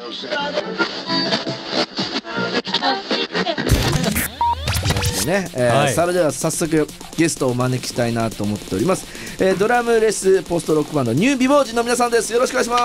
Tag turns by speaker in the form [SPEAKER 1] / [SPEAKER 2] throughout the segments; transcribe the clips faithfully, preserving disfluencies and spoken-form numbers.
[SPEAKER 1] ねえーはい、それでは早速ゲストをお招きしたいなと思っております、えー、ドラムレスポストロックバンドニュー美貌人の皆さんです。よろしくお願いします。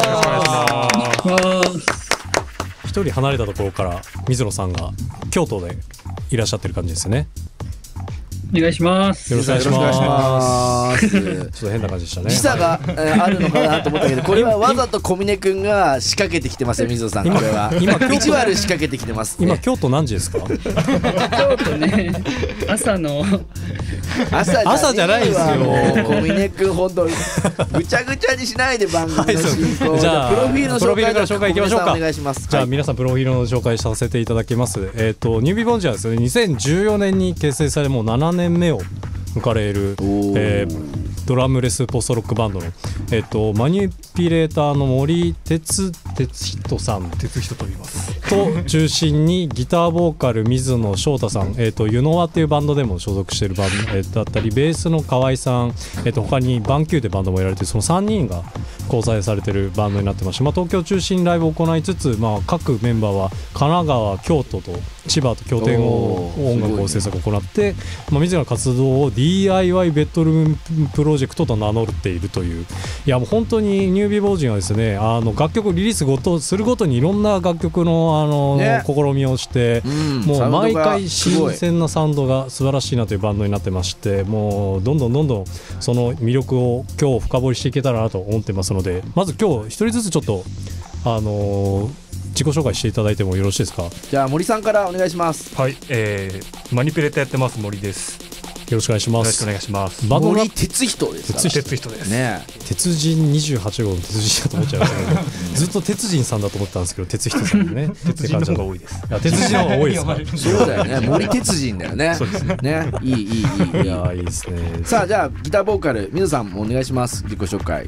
[SPEAKER 1] よろしくお願いします。
[SPEAKER 2] 一人離れたところから水野さんが京都でいらっしゃってる感じですよね。
[SPEAKER 3] お願いします。
[SPEAKER 2] よろしくお願いします。ちょっと変な感じでしたね。
[SPEAKER 1] 時差が、えー、あるのかなと思ったけど、これはわざと小峰くんが仕掛けてきてますよ、水野さん。これは今意地悪仕掛けてきてます、ね。
[SPEAKER 2] 今京都何時ですか？
[SPEAKER 3] 京都ね、朝の
[SPEAKER 1] 朝
[SPEAKER 2] 朝じゃないですよ。
[SPEAKER 1] 小峰くん本当ぐちゃぐちゃにしないで番組の進行。
[SPEAKER 2] じゃあ
[SPEAKER 1] プロフィールの紹介
[SPEAKER 2] から紹介いきましょうか。
[SPEAKER 1] お願いします。
[SPEAKER 2] じゃあ皆さんプロフィールの紹介させていただきます。えっとニュービーボンジはですね、にせんじゅうよねんに結成されもうななねんめを迎える、えー、ドラムレスポストロックバンドの、えー、とマニピュレーターの森哲人さん哲人と言いますと中心にギターボーカル水野翔太さん、えー、とユノワっていうバンドでも所属しているバンド、えー、だったりベースの河合さん、えー、と他にバンキューでバンドもやられているそのさんにんが構成されているバンドになってまして、まあ、東京中心にライブを行いつつ、まあ、各メンバーは神奈川京都と千葉と拠点を音楽を制作を行って、まあ、自らの活動を ディーアイワイ ベッドルームプロジェクトと名乗っているという、いやもう本当にニュービーボージンはですね、あの楽曲リリースごとするごとにいろんな楽曲の、あの、ね、試みをして、うん、もう毎回新鮮なサウンドが素晴らしいなというバンドになってまして、もうどんどんどんどんその魅力を今日深掘りしていけたらなと思ってますので、まず今日一人ずつちょっとあのー自己紹介していただいてもよろしいですか？
[SPEAKER 1] じゃあ森さんからお願いします。
[SPEAKER 4] はい、えー、マニピュレーターやってます森です。
[SPEAKER 2] よろしくお願いします。
[SPEAKER 4] よろしくお願いします。
[SPEAKER 1] 森哲人ですか？
[SPEAKER 4] 哲人です
[SPEAKER 1] ね。
[SPEAKER 2] 鉄人にじゅうはちごうの鉄人だと思っちゃいましたけどずっと鉄人さんだと思ったんですけど哲人さんね
[SPEAKER 4] 鉄人の方が多いです。
[SPEAKER 2] いや鉄人の方が多いですか？
[SPEAKER 1] そうだよね、森鉄人だよね。
[SPEAKER 4] そうですね。
[SPEAKER 1] ね、いいいいいい。
[SPEAKER 2] いやいいですね。
[SPEAKER 1] さあじゃあギターボーカル水野さんもお願いします。自己紹介。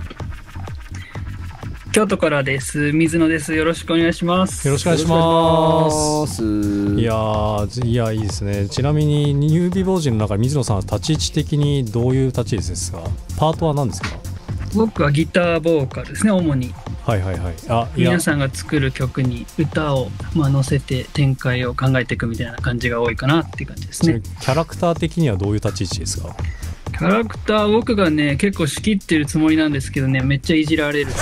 [SPEAKER 3] 京都からです。水野です。よろしくお願いします。
[SPEAKER 2] よろしくお願いします。いやー、いやいいですね。ちなみにニュービーボージンの中で水野さんは立ち位置的にどういう立ち位置ですか？パートは何ですか？
[SPEAKER 3] 僕はギターボーカルですね、主に。
[SPEAKER 2] はいはいはい。あ、
[SPEAKER 3] 皆さんが作る曲に歌を、まあ、乗せて展開を考えていくみたいな感じが多いかなっていう感じですね。
[SPEAKER 2] キャラクター的にはどういう立ち位置ですか？
[SPEAKER 3] キャラクター僕がね結構仕切ってるつもりなんですけどね、めっちゃいじられる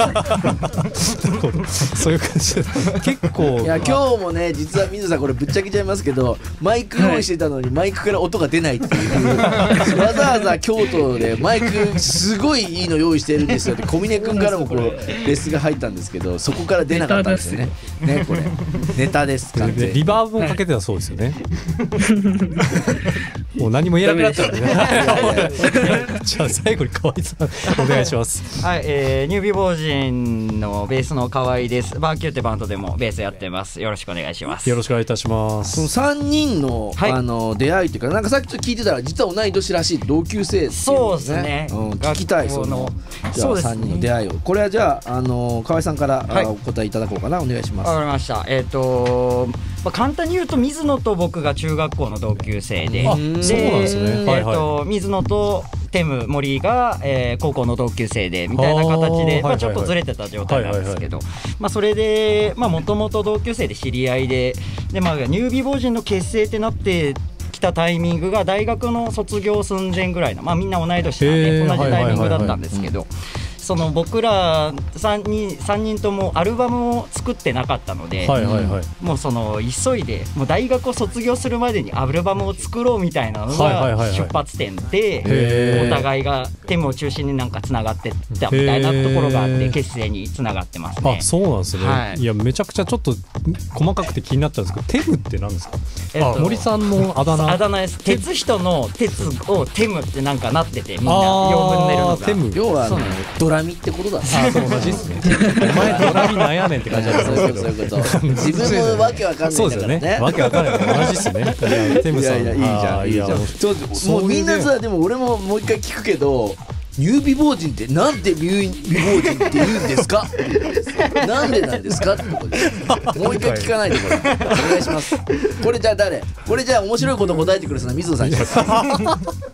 [SPEAKER 2] そういう感じで結構
[SPEAKER 1] いや今日もね実は水野さんこれぶっちゃけちゃいますけどマイク用意してたのにマイクから音が出ないっていうわざわざ京都でマイクすごいいいの用意してるんですよって小峰君からもこうレスが入ったんですけどそこから出なかったんですよね。ねこれネタです。完全に
[SPEAKER 2] リバーブもかけてたそうですよねもう何も言えなくなっちゃうねじゃあ最後に河合さんお願いします
[SPEAKER 5] はい、えー、ニュービーボージンのベースの河合です。バーキューってバンドでもベースやってます。よろしくお願いします。
[SPEAKER 2] よろしくお願いいたします。
[SPEAKER 1] そのさんにん の,、はい、あの出会いというかなんかさっきちょっと聞いてたら実は同い年らしい同級生っていう、ね、
[SPEAKER 5] そうですね、
[SPEAKER 1] うん、聞きたいそのじゃあさんにんの出会いをこれはじゃあ、あの河合さんから、はい、お答えいただこうかな。お願いします。
[SPEAKER 5] わかりました。えっ、ー、とまあ、簡単に言うと水野と僕が中学校の同級生で、
[SPEAKER 2] あ、そうなんですね。
[SPEAKER 5] えーと水野とテム森が、えー、高校の同級生でみたいな形で、まあ、ちょっとずれてた状態なんですけど、まあ、それでもともと同級生で知り合いで、で、まあ、ニュービーボージンの結成ってなってきたタイミングが大学の卒業寸前ぐらいの、まあ、みんな同い年なんで同じタイミングだったんですけど、その僕らさんにん、さんにんともアルバムを作ってなかったので、
[SPEAKER 2] はいはいはい、
[SPEAKER 5] もうその急いでもう大学を卒業するまでにアルバムを作ろうみたいなのが出発点で、お互いがテムを中心になんかつながってったみたいなところがあって結成につながってますね。
[SPEAKER 2] あ、そうなんですね、はい、いやめちゃくちゃちょっと細かくて気になったんですけど、テムって何ですか？えっと、森さんのあだ名。
[SPEAKER 5] あだ名です。鉄人の鉄をテムってなんかなってて、みんな用文出るのが
[SPEAKER 1] テム、要はあのドラミってことだ。
[SPEAKER 2] あ、そう同じですねお前ドラミなんやねんって感じなんですけど
[SPEAKER 1] そういうことそういうこと自分もわけわかんないんだからね。そうですよね、
[SPEAKER 2] わけわかんない同じですねテムさん。
[SPEAKER 1] いやいやいいじゃんいいじゃん。もうみんなさ、でも俺ももう一回聞くけど、ニュービボージンってなんでニュービボージンって言うんですかなんでなんですかってとこです。もう一回聞かないでこれお願いします。これじゃあ誰これじゃあ面白いこと答えてくれそうな水野さんにします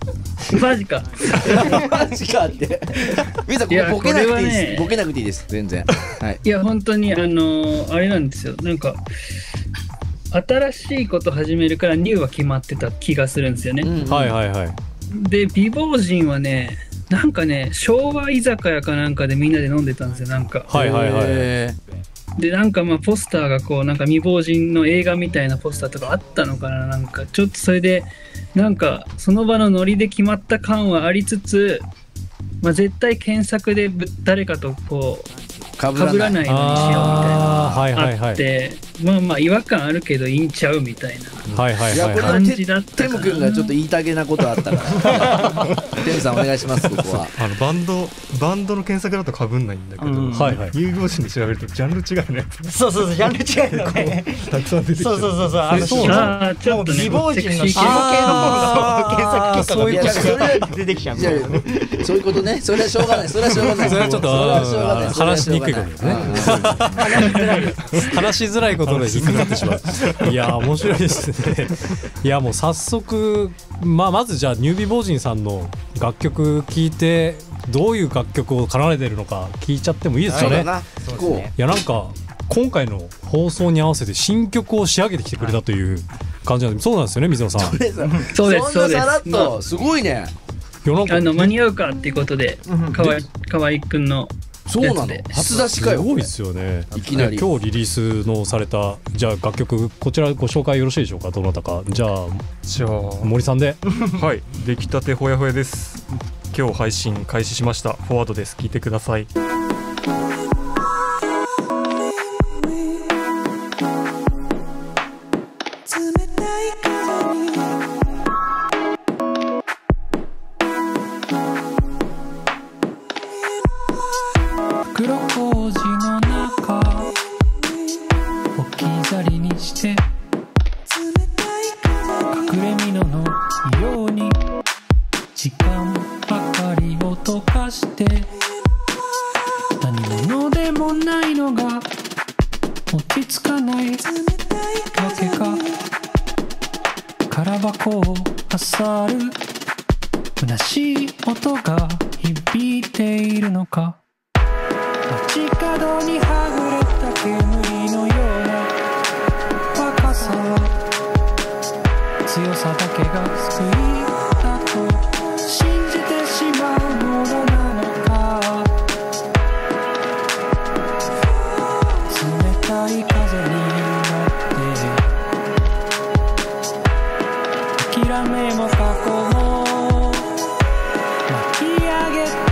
[SPEAKER 3] マジか
[SPEAKER 1] マジかって皆さんここボケなくていいです、ね、ボケなくていいです全然、はい、
[SPEAKER 3] いや本当にあのー、あれなんですよなんか新しいこと始めるからニューは決まってた気がするんですよね、
[SPEAKER 2] うん、はいはいはい
[SPEAKER 3] で美貌人はねなんかね昭和居酒屋かなんかでみんなで飲んでたんですよなんか
[SPEAKER 2] はいはいはい
[SPEAKER 3] でなんかまあポスターがこうなんか未亡人の映画みたいなポスターとかあったのかななんかちょっとそれでなんかその場のノリで決まった感はありつつ、まあ、絶対検索で誰かとこうかぶらないようにしようみたいなのがあってまあまあ違和感あるけどいいんちゃうみたいな感じだったかな。
[SPEAKER 1] テム君がちょっと言いたげなことあったからテムさんお願いしますここは。
[SPEAKER 4] あのバンドバンドの検索だとかぶんないんだけど、うんはいはい、有望誌で調べるとジャンル違いのやつ
[SPEAKER 5] そうそうそうジャンル違いのね
[SPEAKER 4] たくさん出てきてそう
[SPEAKER 5] そうそうそうあの
[SPEAKER 3] そうあちょっとね
[SPEAKER 5] 美貌人のシマ系の方が検索結果が出てきちゃう
[SPEAKER 1] そういうことねそれはしょうがないそれはしょうがない
[SPEAKER 2] それはちょっと話しにくいことですね話しづらいことで引っかかってしまういや面白いですねいやもう早速、まあ、まずじゃあニュービボージンさんの楽曲聴いてどういう楽曲を奏でてるのか聞いちゃってもいいですかね。いやなんか今回の放送に合わせて新曲を仕上げてきてくれたという感じなんでそうなんですよね水野さん。
[SPEAKER 3] そうですそうです。
[SPEAKER 1] そんなさらっとすごいね。
[SPEAKER 3] あの間に合うかっていうことで河合河合くんの
[SPEAKER 1] そうなの初出しかよ。
[SPEAKER 2] すごいですよね。
[SPEAKER 1] いきなり
[SPEAKER 2] 今日リリースのされたじゃあ楽曲こちらご紹介よろしいでしょうかどなたか。じゃあ
[SPEAKER 4] じゃあ
[SPEAKER 2] 森さんで
[SPEAKER 4] はい出来たてほやほやです。今日配信開始しましたフォワードです。聞いてください。
[SPEAKER 6] 袋小路の中置き去りにして隠れ蓑のように時間ばかりを溶かして何者でもないのが落ち着かないわけか空箱を漁る虚しい音が響いているのか街角にはぐれた煙のような若さは強さだけが救いだと信じてしまうものなのか冷たい風になって諦めも過去も巻き上げて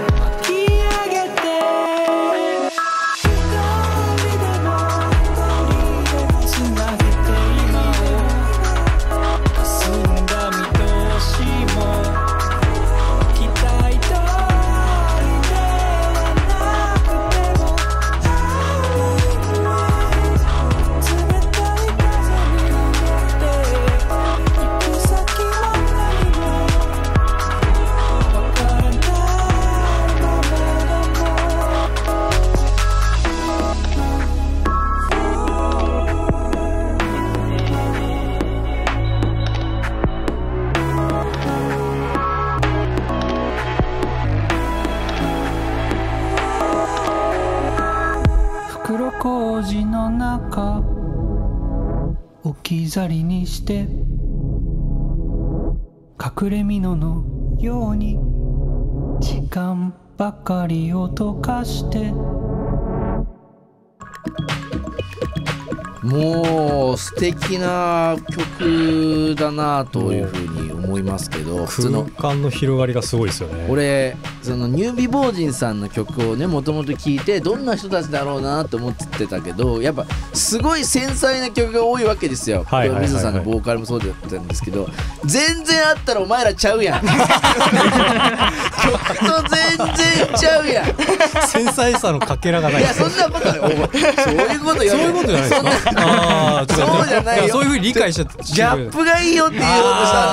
[SPEAKER 6] 袋小路の中置き去りにして隠れ蓑のように時間ばかりを溶かして
[SPEAKER 1] もう素敵な曲だなというふうに思いますけど
[SPEAKER 2] 空間の広がりがすごいですよね。
[SPEAKER 1] 俺そのニュービボージンさんの曲をねもともと聴いてどんな人たちだろうなと思ってたけどやっぱすごい繊細な曲が多いわけですよ。水野さんのボーカルもそうだったんですけど全然あったらお前らちゃうやん曲と全然ちゃうやん
[SPEAKER 2] 繊細さのかけらがない。
[SPEAKER 1] いやそんなことないそういうことよ
[SPEAKER 2] そういうことじゃないですか。あ
[SPEAKER 1] そうじゃないよ。
[SPEAKER 2] そういうふうに理解しちゃって
[SPEAKER 1] ギャップがいいよっていうことしたんだよ。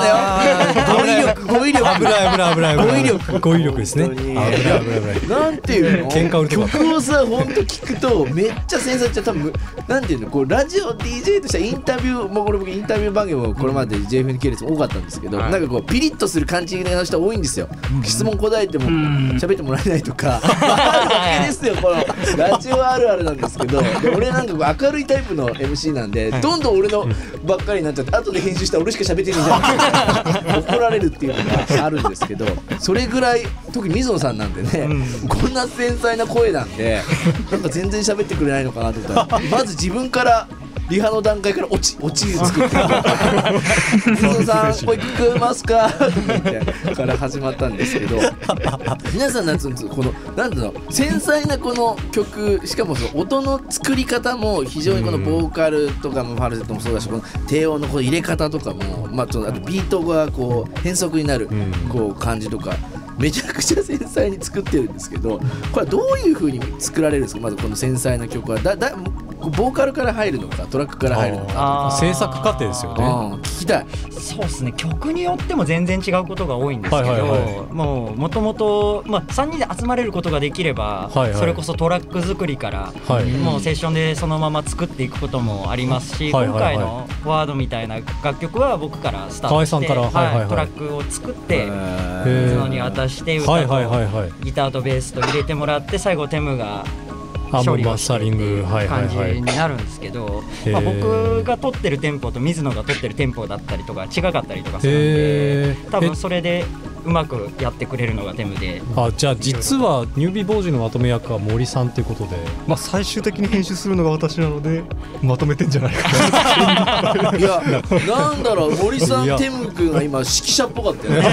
[SPEAKER 1] 語彙力語彙力
[SPEAKER 2] 危ない危ない危ない
[SPEAKER 1] 語彙力
[SPEAKER 2] 語彙力ですね。危ない危ない危ない。
[SPEAKER 1] なんていうの
[SPEAKER 2] 喧嘩売るとか
[SPEAKER 1] 曲をさほんと聞くとめっちゃ繊細っちゃ多分なんていうのこうラジオ ディージェー としてはインタビューもうこれ僕インタビュー番組もこれまで ジェイエフエヌ 系列も多かったんですけど、なんかこうピリッとする感じの人多いんですよ。質問答えても喋ってもらえないとかあるわけですよ。このラジオあるあるなんですけど、で俺なんかこう明るいタイプの エムシー なんでどんどん俺のばっかりになっちゃって後で編集したら俺しか喋ってねえじゃん怒られるっていうのがあるんですけど、それぐらい特に水野さんなんでね、こんな繊細な声なんでなんか全然喋ってくれないのかなと思ったらまず自分からリハの段階から落ち落ち作って水野さんこれ聞こえますかとか言ってから始まったんですけど皆さんなんつうんですこのなんていうの繊細なこの曲しかもその音の作り方も非常にこのボーカルとかもファルセットもそうだしこの低音のこの入れ方とかもまああとビートがこう変則になるこう感じとかめちゃくちゃ繊細に作ってるんですけど、これはどういう風に作られるんですか。まずこの繊細な曲はだだボーカルから入るのかトラックから入るのか
[SPEAKER 2] 制作過程ですよね。
[SPEAKER 1] 聞きたい。
[SPEAKER 5] そうですね、曲によっても全然違うことが多いんですけど、
[SPEAKER 2] はいはいはい、
[SPEAKER 5] もうもともとさんにんで集まれることができれば、はいはい、それこそトラック作りから、はい、もうセッションでそのまま作っていくこともありますし、はいはいはい、今回のワードみたいな楽曲は僕からスタートして、はいはいはい、トラックを作って水野に渡して歌と、はいはいはいはい、ギターとベースと入れてもらって最後テムが処理をしてっていう感じになるんですけど、まあ、僕が撮ってるテンポと水野が撮ってるテンポだったりとか違かったりとかするんで、多分それでうまくやってくれるのがテムで。あ、
[SPEAKER 2] じゃあ実はニュービーボージのまとめ役は森さんということで、
[SPEAKER 4] まあ、最終的に編集するのが私なのでまとめてんじゃないかな。
[SPEAKER 1] いやなんだろう森さんテム君が今指揮者っぽかったよね。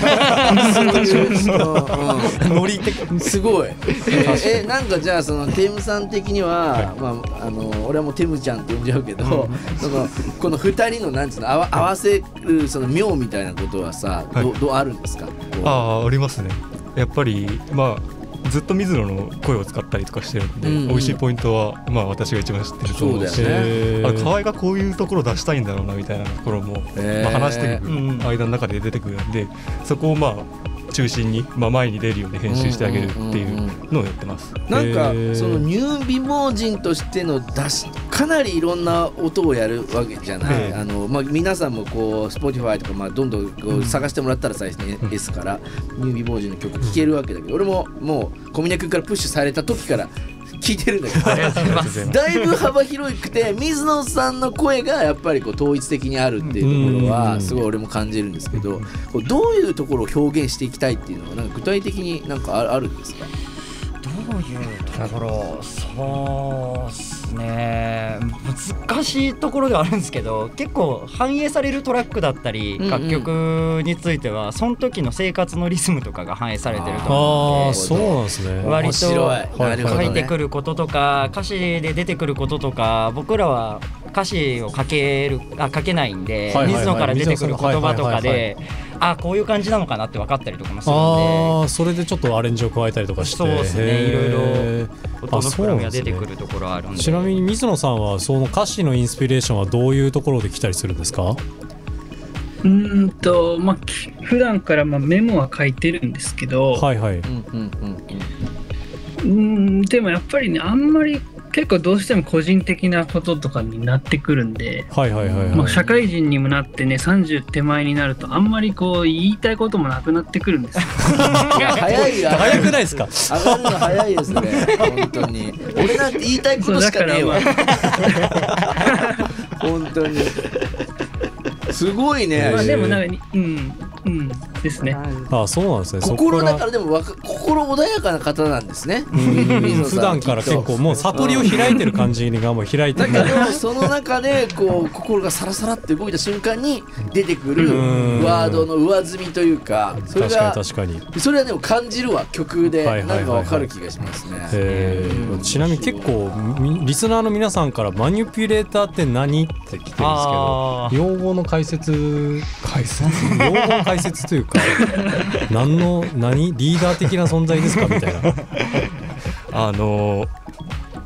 [SPEAKER 1] ノリ的すごい。えー、なんかじゃあそのテムさん的には、はい、まあ、あの俺はもうテムちゃんって呼んじゃうけど、うん、そのこのふたりのなんつうの合わ、合わせるその妙みたいなことはさ、はい、ど, どうあるんですか。
[SPEAKER 4] ああ、ありますね。やっぱりまあずっと水野の声を使ったりとかしてるので、うんうん、美味しいポイントはまあ私が一番知ってると思うし、あ、河合がこういうところを出したいんだろうなみたいなところも、まあ、話していく間の中で出てくるんで、そこをまあ中心に、まあ、前に出るように編集してあげるっていうのをやってます。
[SPEAKER 1] なんかそのニュー美貌人としての出しかなりいろんな音をやるわけじゃない、あの、まあ、皆さんもこう Spotify とか、まあ、どんどんこう探してもらったら最初に S からニュー美貌人の曲聴けるわけだけど、俺ももう小峰君からプッシュされた時から聞いてるんだけどだいぶ幅広くて水野さんの声がやっぱりこう統一的にあるっていうところはすごい俺も感じるんですけど、こうどういうところを表現していきたいっていうのはなんか具体的になんかあるんですか。
[SPEAKER 5] どういうところ、そうですね、難しいところではあるんですけど、結構反映されるトラックだったり楽曲についてはその時の生活のリズムとかが反映されてると思うので、
[SPEAKER 2] あ、そうなんですね、
[SPEAKER 5] 割と書いてくることとか歌詞で出てくることとか、僕らは歌詞を書けるあ書けないんで、はいはいはい、水野から出てくる言葉とかで、あ、こういう感じなのかなって分かったりとかもするので、
[SPEAKER 2] あ、それでちょっとアレンジを加えたりとかして、
[SPEAKER 5] そうですね、いろいろ音の膨らみが出てくるところあるんで。
[SPEAKER 2] ちなみに水野さんはその歌詞のインスピレーションはどういうところで来たりするんですか。
[SPEAKER 3] うーんと、まあ、普段からまあメモは書いてるんですけど、
[SPEAKER 2] はいはい、
[SPEAKER 3] うんうんうん、うんでもやっぱりね、あんまり結構どうしても個人的なこととかになってくるんで、
[SPEAKER 2] はいはいはいはい、
[SPEAKER 3] まあ、社会人にもなってねさんじゅう手前になるとあんまりこう言いたいこともなくなってくるんですよ。
[SPEAKER 1] いや早いよ、
[SPEAKER 2] 早くないですか。
[SPEAKER 1] 上がるの早いですね本当に。俺なんて言いたいことしかねえわ、まあ、本当にすごいね。
[SPEAKER 3] まあでもなんかうんうんですね。
[SPEAKER 2] ああ、そうなんですね。
[SPEAKER 1] 心だからでもわか心穏やかな方なんですね。
[SPEAKER 2] 普段から結構もう悟りを開いてる感じがもう開いてる。
[SPEAKER 1] だけどその中でこう心がサラサラって動いた瞬間に出てくるワードの上積みというか、それが
[SPEAKER 2] 確かに確かに
[SPEAKER 1] それはでも感じるわ、曲でなんかわかる気がしますね。
[SPEAKER 2] えー、ちなみに結構リスナーの皆さんからマニピュレーターって何って来てるんですけど、用語の解説解説用語の解説というか何の何リーダー的な存在ですかみたいな。
[SPEAKER 4] あの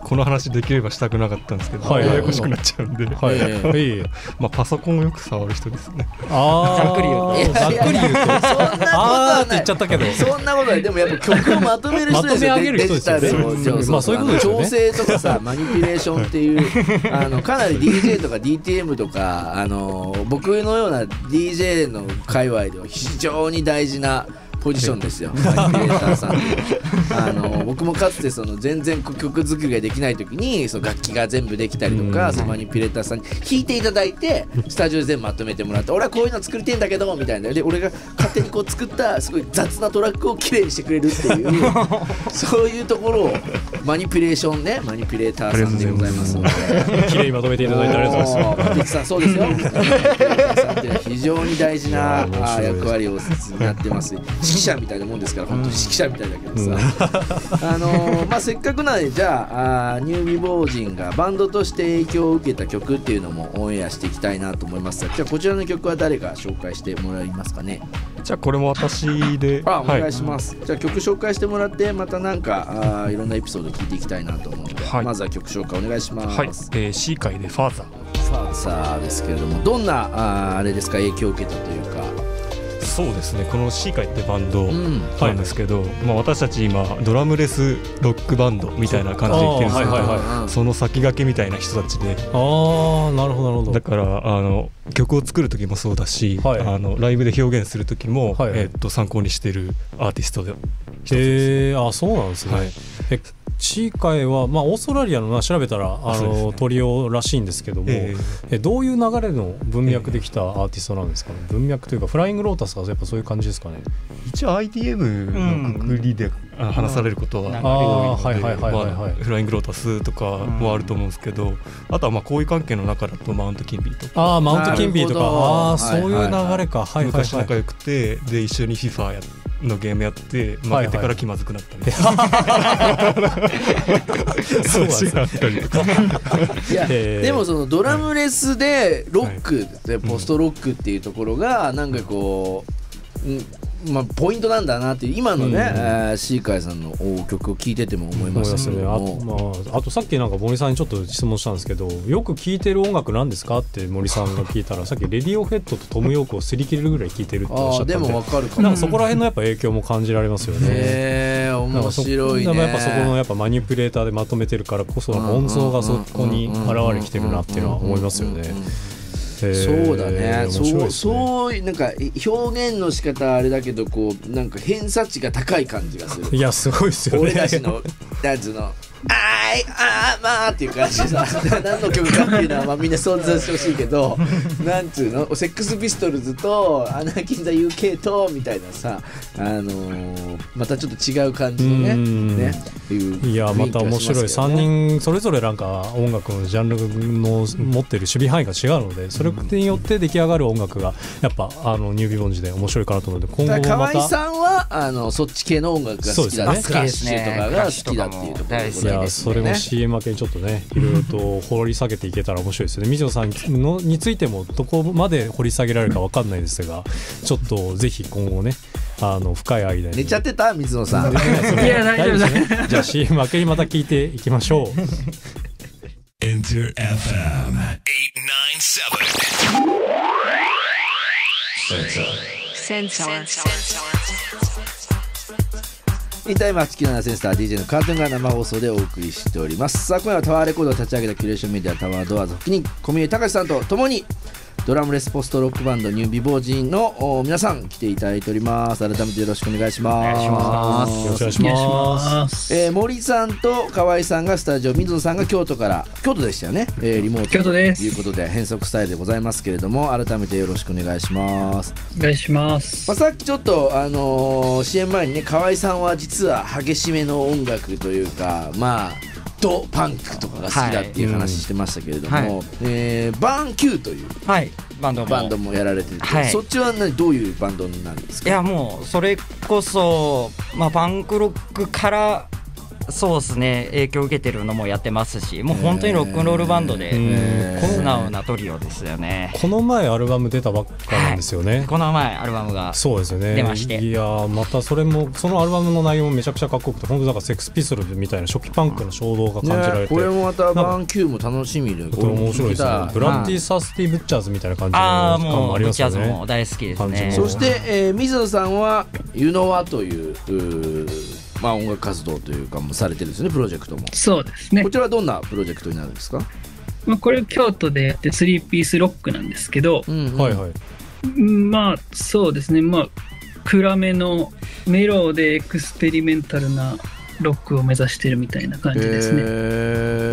[SPEAKER 4] この話できればしたくなかったんですけど、
[SPEAKER 2] はい、
[SPEAKER 4] ややこしくなっちゃうんで、
[SPEAKER 2] はいはい
[SPEAKER 4] まあ、パソコンをよく触る人ですね。
[SPEAKER 2] あ
[SPEAKER 5] ざっくり言うと
[SPEAKER 2] ざっくり言うと
[SPEAKER 1] そんなことはない。
[SPEAKER 2] あーって言っちゃったけど、
[SPEAKER 1] そんなことない。でもやっぱ曲をまとめる人ですよ。
[SPEAKER 2] まとめ上げる人ですよね。
[SPEAKER 1] デジタルをそうそう
[SPEAKER 2] まあそういうことですよね。
[SPEAKER 1] 調整とかさ、マニピュレーションっていうあのかなり ディージェー とか ディーティーエム とかあの僕のような ディージェー の界隈では非常に大事なポジションですよ。マニピュレーターさんあの僕もかつてその全然曲作りができない時にその楽器が全部できたりとか、そのマニピュレーターさんに弾いていただいてスタジオで全部まとめてもらって、俺はこういうの作りてんだけどみたいなで、俺が勝手にこう作ったすごい雑なトラックをきれいにしてくれるっていうそういうところをマニピュレーションね、マニピュレーターさんでございますので、
[SPEAKER 2] 綺麗にまとめていただいてありがとうございます。
[SPEAKER 1] パティさんそうですよ。マニピュレーターさんっていうのは非常に大事なあ役割を担ってます。指揮者みたいなもんですから、本当に指揮者みたいだけどさ、あのー、まあせっかくなのでじゃあ、あニュー未亡人がバンドとして影響を受けた曲っていうのもオンエアしていきたいなと思いますが、じゃあこちらの曲は誰か紹介してもらえますかね。
[SPEAKER 4] じゃあこれも私で
[SPEAKER 1] あお願いします、はい、じゃあ曲紹介してもらってまたなんかあいろんなエピソード聞いていきたいなと思うので、はい、まずは曲紹介お願いします。
[SPEAKER 4] はい、えー、C 回でファーザー
[SPEAKER 1] ファーザーですけれども、どんなああれですか、影響を受けたというか。
[SPEAKER 4] そうですね、この C 回ってバンドなんですけど、うん、まあ、私たち今ドラムレスロックバンドみたいな感じで言ってるんですけど、はいはいはい、その先駆けみたいな人たちで、
[SPEAKER 2] あーなるほどなるほど。
[SPEAKER 4] だからあの曲を作る時もそうだし、はい、あのライブで表現する時も、はい、えー、っと参考にしてるアーティストで一つです。
[SPEAKER 2] へー、あ、そうなんですね、はい、えチーカイは、まあ、オーストラリアのな調べたらあの、ね、トリオらしいんですけども、えー、えどういう流れの文脈できたアーティストなんですかね。文脈というかフライングロータスがやっぱそういう感じですかね。
[SPEAKER 4] 一応 アイディーエム のくくりで、うん、話されることは多いので、フライングロータスとかもあると思うんですけど、うん、あとはまあ交易関係の中だとマウントキンビーとか、
[SPEAKER 2] あマウントキンビーとか、あそういう流れか、はいはいはい、
[SPEAKER 4] 昔仲良くてで一緒に FIFA やってのゲームやって負けてから気まずくなったみたいな、そうなんです
[SPEAKER 1] いやでもそのドラムレスでロックでポストロックっていうところがなんかこう、うんまあ、ポイントなんだなっていう今のね、うんえー、シーカイさんの曲を聴いてても思いましたけども、
[SPEAKER 2] 思いますね。あと、まあ、あとさっきなんか森さんにちょっと質問したんですけど、よく聴いてる音楽なんですかって森さんが聞いたらさっきレディオヘッドとトム・ヨークを擦り切れるぐらい聴いてるっておっしゃったんで、
[SPEAKER 1] あでも分かるかも。
[SPEAKER 2] なんかそこら辺のやっぱ影響も感じられますよね。
[SPEAKER 1] へー面白いね。
[SPEAKER 2] やっぱそこのやっぱマニピュレーターでまとめてるからこそ音像がそこに現れてきてるなっていうのは思いますよね。
[SPEAKER 1] そうだね、そう、そういうなんか表現の仕方あれだけどこうなんか偏差値が高い感じがする。
[SPEAKER 2] いやすごいですよね。
[SPEAKER 1] 俺たちのなんつうのあーいあーまあっていう感じでさ何の曲かっていうのはまあみんな想像してほしいけどなんつうのセックスピストルズとアナキン・ザ・ ユーケー とみたいなさ、あのー、またちょっと違う感じのねねいう
[SPEAKER 2] いやまた面白いさんにんそれぞれなんか音楽のジャンルの持ってる守備範囲が違うので、それによって出来上がる音楽がやっぱあのニュービボンジで面白いかなと思うので、今後もまた
[SPEAKER 1] 河合さんはあのそっち系の音楽が好きだね。クラッシュとかが好きだっていうところでございますね。
[SPEAKER 2] いやそれも シーエム 明けにちょっとねいろいろと掘り下げていけたら面白いですよね。水野さんのについてもどこまで掘り下げられるか分かんないですが、ちょっとぜひ今後ねあの深い間に
[SPEAKER 1] 寝ちゃってた水野さん。
[SPEAKER 3] いや大丈夫ですね。
[SPEAKER 2] じゃあ シーエム 明けにまた聞いていきましょう。
[SPEAKER 7] Enter エフエム はちきゅうななセンサー
[SPEAKER 1] インタイムはちきゅうななセンサー ディージェー のカートゥーンが生放送でお送りしております。さあ今夜はタワーレコードを立ち上げたキュレーションメディアタワードアーズ発起人小峰隆さんとともにドラムレスポストロックバンドニュービボージンの皆さん来ていただいております。改めてよろしくお願いします。
[SPEAKER 2] よろしくお願いします。
[SPEAKER 1] えー、森さんと河合さんがスタジオ、水野さんが京都から京都でしたよね、えー、リモート
[SPEAKER 3] 京都です
[SPEAKER 1] ということで変則スタイルでございますけれども、改めてよろしくお願いします。
[SPEAKER 3] お願いします。
[SPEAKER 1] まあ、さっきちょっと、あのー、シーエム 前にね河合さんは実は激しめの音楽というかまあドパンクとかが好きだっていう話してましたけれども、はいうんえー、バーン Q という、
[SPEAKER 5] はい、バンドも
[SPEAKER 1] バンドもやられてて、
[SPEAKER 5] はい、
[SPEAKER 1] そっちは何どういうバンドなんですか？
[SPEAKER 5] いやもうそれこそ、まあ、パンクロックからそうですね、影響を受けてるのもやってますし、もう本当にロックンロールバンドで素直なトリオですよね。
[SPEAKER 2] この前アルバム出たばっかなんですよね、はい、
[SPEAKER 5] この前アルバムが
[SPEAKER 2] そうですよね
[SPEAKER 5] 出まして、
[SPEAKER 2] いやまたそれもそのアルバムの内容もめちゃくちゃかっこよくて、本当だからセックスピストルズみたいな初期パンクの衝動が感じられて、
[SPEAKER 1] ね、これもまたバンキューも楽しみで
[SPEAKER 2] とても面白いですね。ブラッディ・サスティ・ブッチャーズみたいな感じの感もありますよね。
[SPEAKER 5] ブッチャーズも大好きですね。
[SPEAKER 1] そして、えー、水野さんはユノワという、うまあ、音楽活動というかもされてるんですね、プロジェクトも。
[SPEAKER 3] そうですね。
[SPEAKER 1] こちらはどんなプロジェクトになるんですか？
[SPEAKER 3] まあ、これ京都でやってスリーピースロックなんですけど、
[SPEAKER 2] うんうん、はいはい、
[SPEAKER 3] まあそうですね、まあ暗めのメロでエクスペリメンタルなロックを目指してるみたいな感じですね。
[SPEAKER 1] えー
[SPEAKER 3] うん、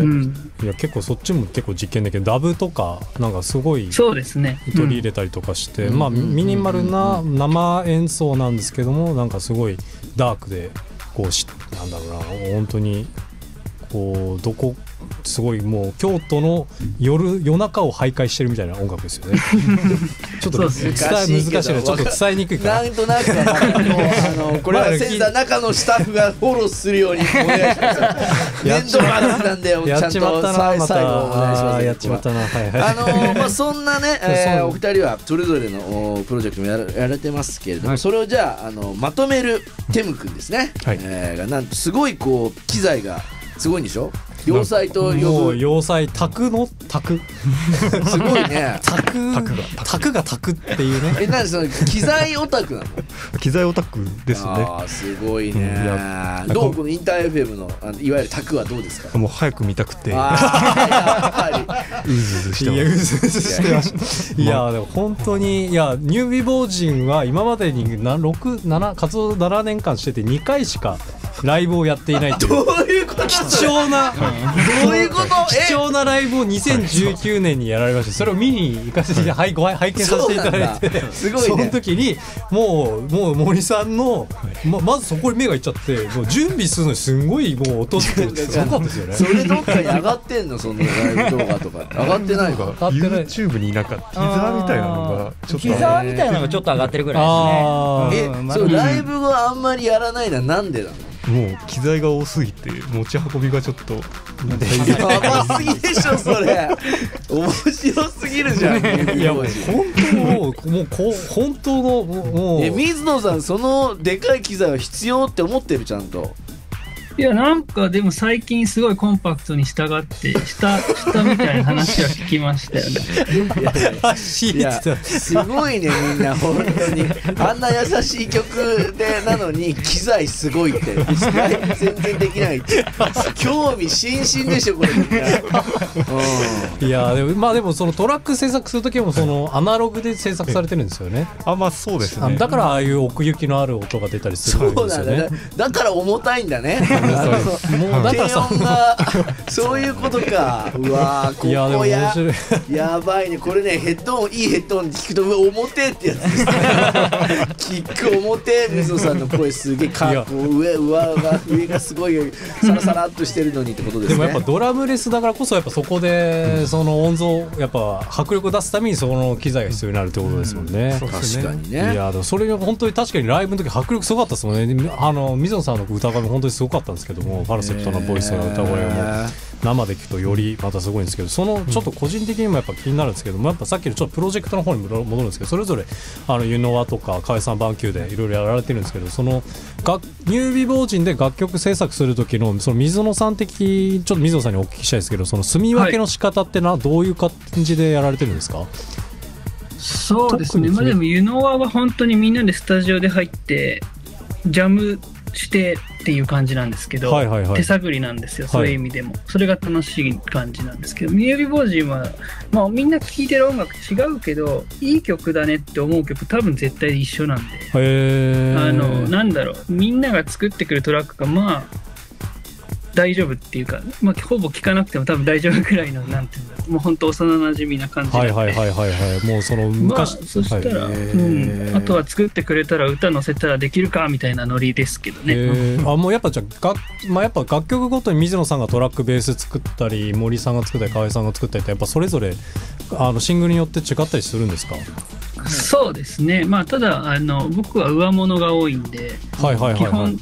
[SPEAKER 2] いや結構そっちも結構実験だけど、ダブとかなんかすごい
[SPEAKER 3] そうですね、
[SPEAKER 2] 取り入れたりとかして、
[SPEAKER 3] うん、
[SPEAKER 2] まあミニマルな生演奏なんですけども、なんかすごいダークでこうしなんだろうな、本当にこうどこすごいもう京都の夜夜中を徘徊してるみたいな音楽ですよね。ちょっと伝え難しいけどちょっと伝えにくいかな。
[SPEAKER 1] なんとなくあのこれはセンサー中のスタッフがフォローするようにお願いします。面倒な話なんでちゃんと最後お願いします。
[SPEAKER 2] やっちまったな。はいはい。
[SPEAKER 1] あのまあそんなね、えー、お二人はそれぞれのプロジェクトもやらやられてますけれども、はい、それをじゃああのまとめるテム君ですね。はい、えー、がなんとすごいこう機材がすごいんでしょ。要塞と呼ぶ
[SPEAKER 2] 要塞卓の卓
[SPEAKER 1] すごいね。
[SPEAKER 2] 卓卓が卓っていうね。
[SPEAKER 1] え、なんでその機材オタクなの？
[SPEAKER 4] 機材オタクですね。
[SPEAKER 1] ああすごいね。うん、どうこのインター エフエム の, あのいわゆる卓はどうですか？
[SPEAKER 4] もう早く見たくて。
[SPEAKER 1] あやっぱり
[SPEAKER 4] うずうずしてます。
[SPEAKER 2] いやうずうずしてました。いやでも本当にいやニュービボー人は今までにろく、なな活動ななねんかんしててにかいしかライブをやっていないという。
[SPEAKER 1] どういうこと？
[SPEAKER 2] 貴重な。
[SPEAKER 1] どういうこと？
[SPEAKER 2] 貴重なライブをにせんじゅうきゅうねんにやられまして、それを見に行かせて拝見させていただいて、
[SPEAKER 1] すごいね。
[SPEAKER 2] その時にもうもう森さんの ま, まずそこに目がいっちゃって、もう準備するのにすごいもう音ってすごかったですよね。
[SPEAKER 1] それどっかに上がってんの？そのライブ動画とか上がってないか？
[SPEAKER 4] 上がってない。YouTube になんかティザーみたいなのがちょっと
[SPEAKER 5] ティザーみたいなのがちょっと上がってるぐらいですね。
[SPEAKER 1] え、そうライブがあんまりやらないのはなんでなの？
[SPEAKER 4] もう機材が多すぎて持ち運びがちょっと
[SPEAKER 1] やばすぎでしょそれ。面白すぎるじゃん。
[SPEAKER 2] いやもう本当もうもうこう本当のもう
[SPEAKER 1] え水野さんそのでかい機材は必要って思ってる？ちゃんと。
[SPEAKER 3] いやなんかでも最近すごいコンパクトに従ってしたしたみたいな話は聞きましたよね。
[SPEAKER 1] いやいやいやすごいねみんな本当にあんな優しい曲でなのに機材すごいってライブ全然できないって興味津々でしょこれみんな。
[SPEAKER 2] うん、いやでもまあでもそのトラック制作する時もそのアナログで制作されてるんですよね。
[SPEAKER 4] あまあそうですね。
[SPEAKER 2] だからああいう奥行きのある音が出たりするんですよね。
[SPEAKER 1] そうだね。だから重たいんだね。もうだからさそういうことか。うわここややばいねこれね。ヘッドホンいいヘッドホン聞くと表ってやつですね。キック表。水野さんの声すげえかっこ上上が上がすごいサラサラっとしてるのにってことですね。
[SPEAKER 2] でもやっぱドラムレスだからこそやっぱそこでその音像やっぱ迫力を出すためにその機材が必要になるってことですもんね。
[SPEAKER 1] うん、確かにね。
[SPEAKER 2] いやでもそれが本当に確かにライブの時迫力すごかったですもんね。あの水野さんの歌声も本当にすごかったんですけども、ファルセットのボイスの歌声も生で聞くとよりまたすごいんですけど、そのちょっと個人的にもやっぱ気になるんですけども、やっぱさっきのちょっとプロジェクトの方に戻るんですけど、それぞれあのユノワとか河合さんバンキューでいろいろやられてるんですけど、そのニュービボー人で楽曲制作する時のその水野さん的、ちょっと水野さんにお聞きしたいですけど、その住み分けの仕方ってな、はい、どういう感じでやられてるんですか？
[SPEAKER 3] そうですね、まあ、でもユノワは本当にみんなでスタジオで入ってジャムしてっていう感じなんですけど、はいはいはい、手探りなんですよ、はい、そういう意味でもそれが楽しい感じなんですけど、ニュービボー人は、まあ、みんな聴いてる音楽違うけどいい曲だねって思う曲多分絶対一緒なんで、
[SPEAKER 2] へー、
[SPEAKER 3] あのなんだろう、みんなが作ってくるトラックがまあ大丈夫っていうか、まあ、ほぼ聴かなくても多分大丈夫くらいのなんていうんだろう、もう本当幼馴染みな感じなんで、
[SPEAKER 2] はいはいはいはいはい、もうその昔、
[SPEAKER 3] まあ、そしたら、はい、うん、あとは作ってくれたら歌乗せたらできるかみたいなノリですけどね。
[SPEAKER 2] あ、もうやっぱじゃあ、が、まあ、やっぱ楽曲ごとに水野さんがトラックベース作ったり森さんが作ったり河合さんが作ったりってやっぱそれぞれあのシングルによって違ったりするんですか？
[SPEAKER 3] そうですね、まあ、ただあの僕は上物が多いんで、
[SPEAKER 2] はいはいはいはい、
[SPEAKER 3] 基本基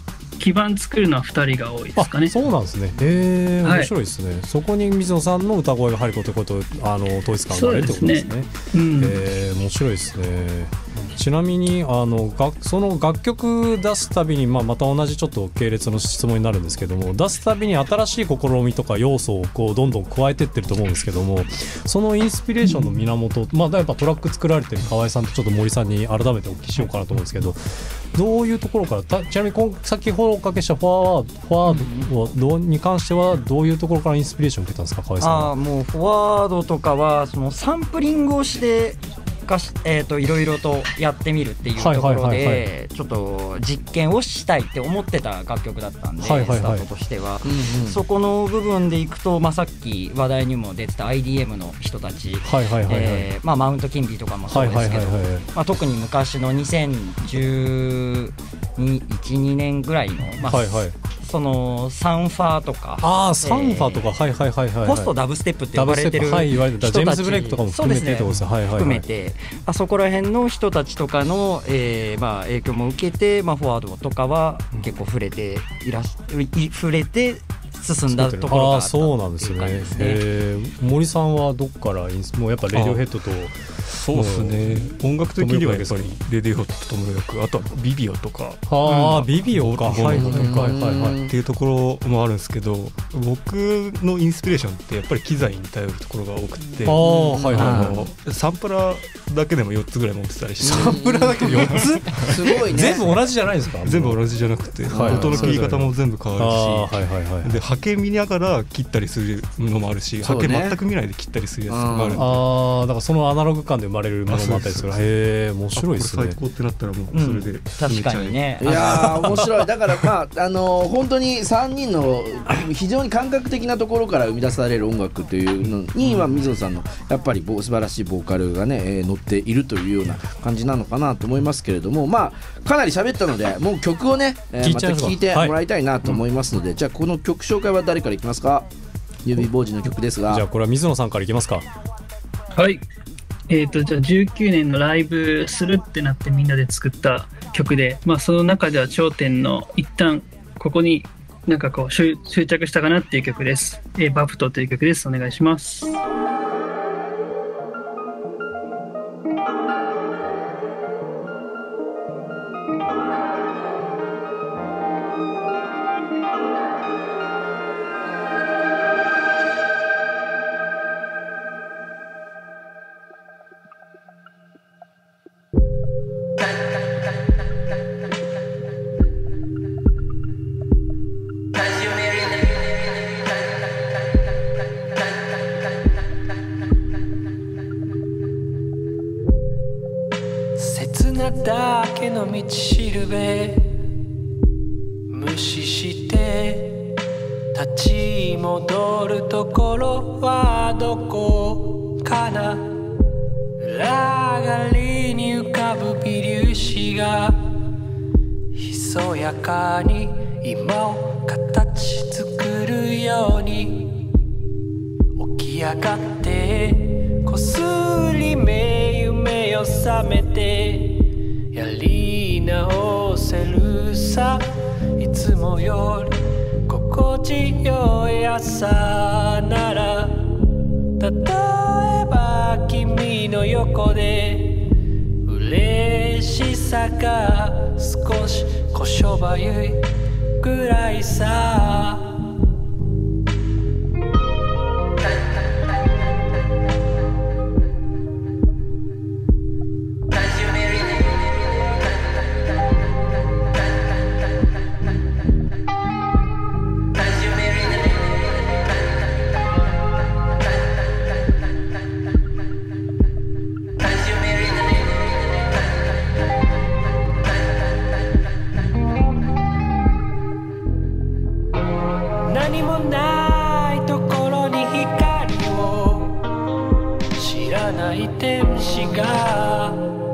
[SPEAKER 3] 基盤作るのはふたりが多いですかね。
[SPEAKER 2] そうなんですね。へえ、
[SPEAKER 3] はい
[SPEAKER 2] 面白いですね。そこに水野さんの歌声が入ることことあの統一感があるってことですね。
[SPEAKER 3] うん、
[SPEAKER 2] えー、面白いですね。ちなみにあのがその楽曲出すたびに、まあ、また同じちょっと系列の質問になるんですけども、出すたびに新しい試みとか要素をこうどんどん加えてってると思うんですけども、そのインスピレーションの源、うん、まあ、やっぱトラック作られてる河合さんとちょっと森さんに改めてお聞きしようかなと思うんですけど、どういうところから、たちなみに今先ほどおかけしたフォワード、フォワードをどうに関してはどういうところからインスピレーションを受けたんですか、河合さんは。
[SPEAKER 5] あもうフォワードとかはそのサンプリングをしてかし、えー、といろいろとやってみるっていうところでちょっと実験をしたいって思ってた楽曲だったんで、はいはいはい、スタートとしては、うんうん、そこの部分でいくと、まあ、さっき話題にも出てた アイディーエム の人たち、マウントキンビとかもそうですけど、まあ、特に昔のにせんじゅういち、にねんぐらいの、まあはいはい、そのサンファーとか、
[SPEAKER 2] あーサンファーとか、はいはいはいはい、
[SPEAKER 5] ポストダブステップって呼ばれてる人たち、
[SPEAKER 2] はい、ジェームズ・ブレイクとかも含めてってことですね、はいはいはい、
[SPEAKER 5] 含めてあそこら辺の人たちとかの、えーまあ、影響も受けて、まあ、フォワードとかは結構触れていらし触れて進んだところがあったっていう感じですね。
[SPEAKER 2] えー、森さんはどっからもうやっぱレディオヘッドと、
[SPEAKER 4] そうですね、音楽的にはやっぱりレディオヘッドともよく、あとはビビオとか、
[SPEAKER 2] ああ、うん、ビビオか、はいはいはいはい、
[SPEAKER 4] っていうところもあるんですけど、僕のインスピレーションってやっぱり機材に頼るところが多くて、あ、はいはいはい、サンプラーだけでもよっつぐらい持ってたりして、
[SPEAKER 2] サンプラーだけでよっつ
[SPEAKER 1] すごいね。
[SPEAKER 2] 全部同じじゃないですか。
[SPEAKER 4] 全部同じじゃなくて、はい、音の切り方も全部変わるし、
[SPEAKER 2] はいはいはい、
[SPEAKER 4] で波形見ながら切ったりするのもあるし、波形全く見ないで切ったりするやつもあるんで、
[SPEAKER 2] ああ、だからそのアナログ感で生まれるものもあったりする。へえ、面白いですね。
[SPEAKER 4] 最高ってなったらもうそれで、うん、
[SPEAKER 5] 確かにね。
[SPEAKER 1] いやー面白い。だからまああのー、本当にさんにんの非常に感覚的なところから生み出される音楽というのに、うん、水野さんのやっぱり素晴らしいボーカルがね、えー、乗っているというような感じなのかなと思いますけれども、まあかなり喋ったのでもう曲をね、えー、また聴いてもらいたいなと思いますので、はい、じゃあこの曲紹介は誰からいきますか。指坊主の曲ですが、
[SPEAKER 2] じゃあこれは水野さんからいきますか。
[SPEAKER 3] はい、えーと、じゃあじゅうきゅうねんのライブするってなってみんなで作った曲で、まあ、その中では頂点の一旦ここになんかこう執着したかなっていう曲です。えー、バプトという曲です。お願いします。
[SPEAKER 6] だけの道しるべ無視して立ち戻るところはどこかな。裏がりに浮かぶ微粒子がひそやかに今を形作るように起き上がってこすり目夢を覚めてやり直せるさ。いつもより心地よい朝なら、例えば君の横で嬉しさが少しこしょばゆいぐらいさ。何もないところに光を知らない天使が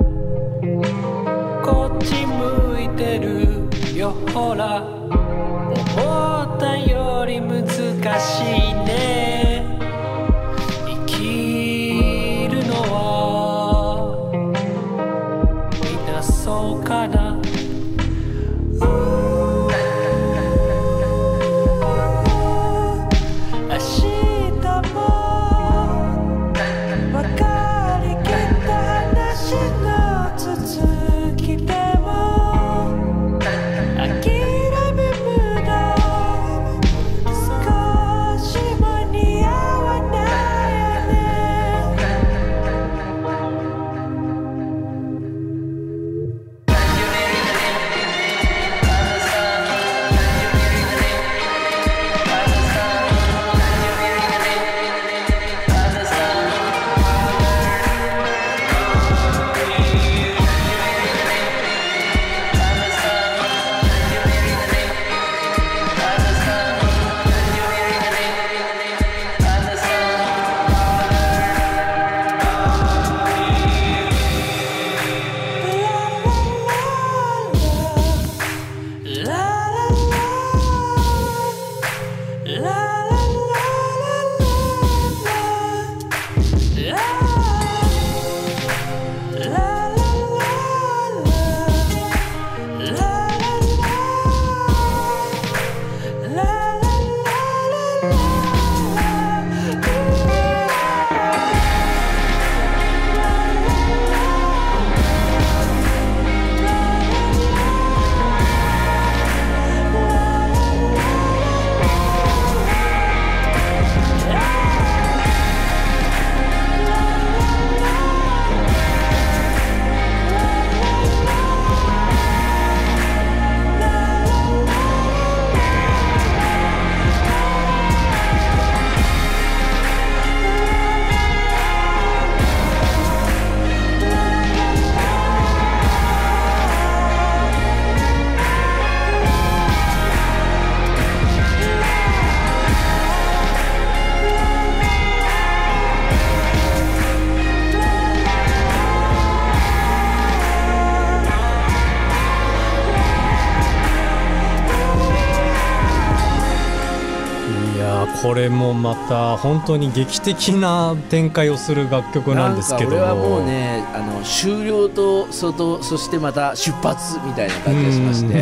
[SPEAKER 6] こっち向いてるよ。ほら思ったより難しいね。生きるのはみんなそうかな。
[SPEAKER 2] これもまた本当に劇的な展開をする楽曲なんですけども、
[SPEAKER 1] なんか俺はもうねあの終了と外そしてまた出発みたいな感じがしまして、